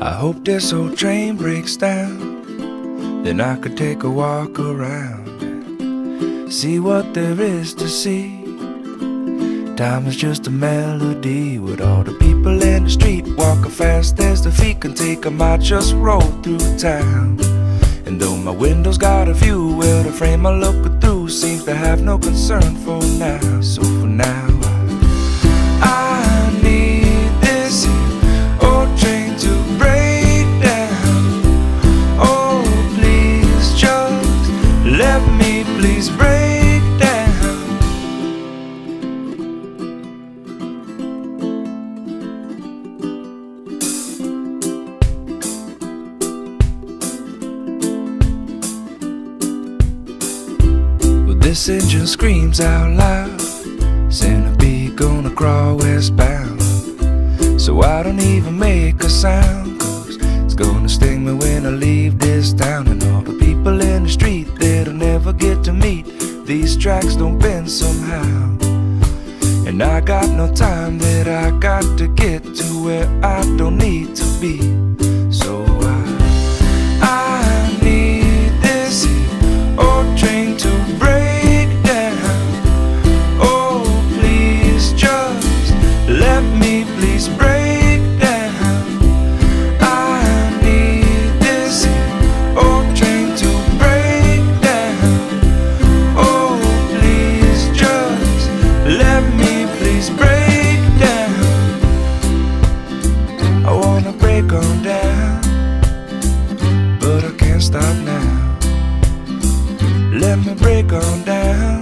I hope this old train breaks down, then I could take a walk around and see what there is to see. Time is just a melody with all the people in the street walking fast as the feet can take them. I just roll through town, and though my window's got a view, well, the frame I'm looking through seems to have no concern for now. So for now I need this old train to break down. Oh, please just let me please break down. Well, this engine screams out loud, centipede gonna crawl westbound. So I don't even make a sound, 'cause it's gonna sting me when I leave this town. And all the people in the street that I'll never get to meet, these tracks don't bend somehow. And I got no time that I got to get to where I don't need to be. So I need this old train to break down. Oh, please just let me please break down. I need this old train to break down. Oh, please just let me please break down. I wanna break on down, but I can't stop now. Let me break on down.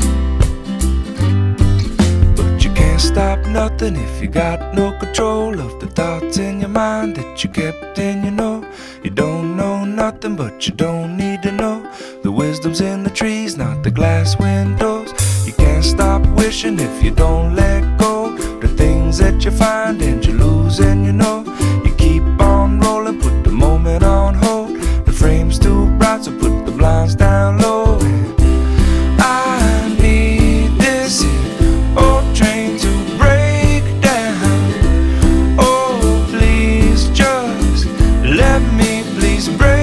But you can't stop nothing if you got no control of the thoughts in your mind that you kept in. You don't know nothing, but you don't need to know. The wisdom's in the trees, not the glass windows. You can't stop wishing if you don't let go. The things that you find and you lose, and you keep on rolling, put the moment on hold. The frame's too bright, so put the blinds down low. I need this old train to break down. Oh, please just let me please break